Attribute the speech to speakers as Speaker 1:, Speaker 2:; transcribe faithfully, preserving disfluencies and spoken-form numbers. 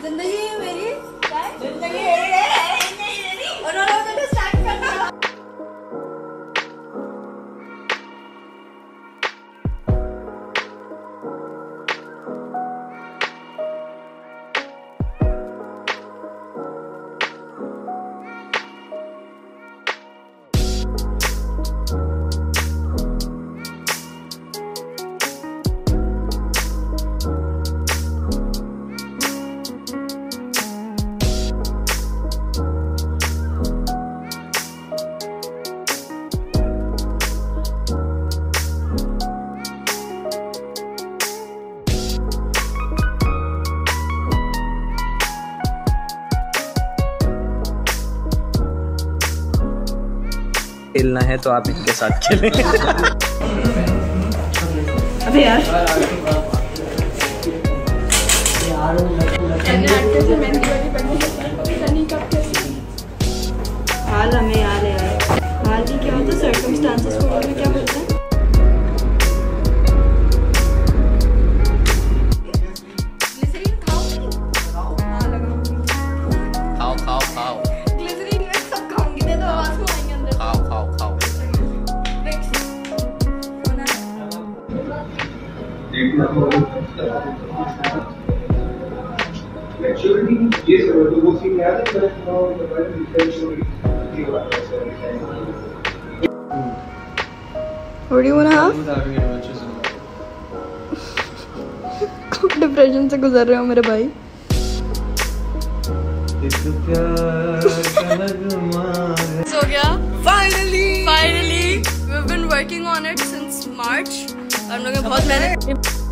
Speaker 1: जिंदगी मेरी जिंदगी मेरी उन्होंने स्टार्ट कर दिया।
Speaker 2: खेलना है तो आप इनके साथ खेलें।
Speaker 1: अबे यार हाल हमें याद है यार, हाल ही क्या होता है सर्कमस्टांसेस को में क्या बोलते हैं।
Speaker 2: खाओ खाओ खाओ
Speaker 1: ग्लिसरीन में सब खाऊंगी, दे दो आवाज में आएंगे अंदर।
Speaker 2: खाओ खाओ खाओ
Speaker 3: ये सब तो वो सीन याद है
Speaker 1: What do you wanna have? Depression से गुजर रहे हो मेरे भाई। हो गया finally finally we've been working on it since March। हम लोगों ने बहुत मेहनत